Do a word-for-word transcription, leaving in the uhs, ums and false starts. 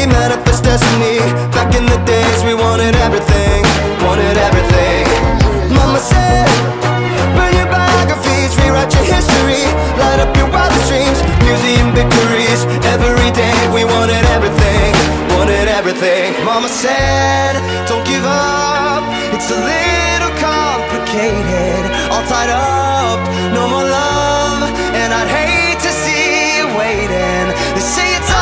manifest destiny. Back in the days we wanted everything, wanted everything. Mama said, burn your biographies, rewrite your history, light up your wildest dreams, museum victories. Every day we wanted everything, wanted everything. Mama said, don't give up, it's a little complicated, all tied up, no more love, and I'd hate to see you waiting. They say it's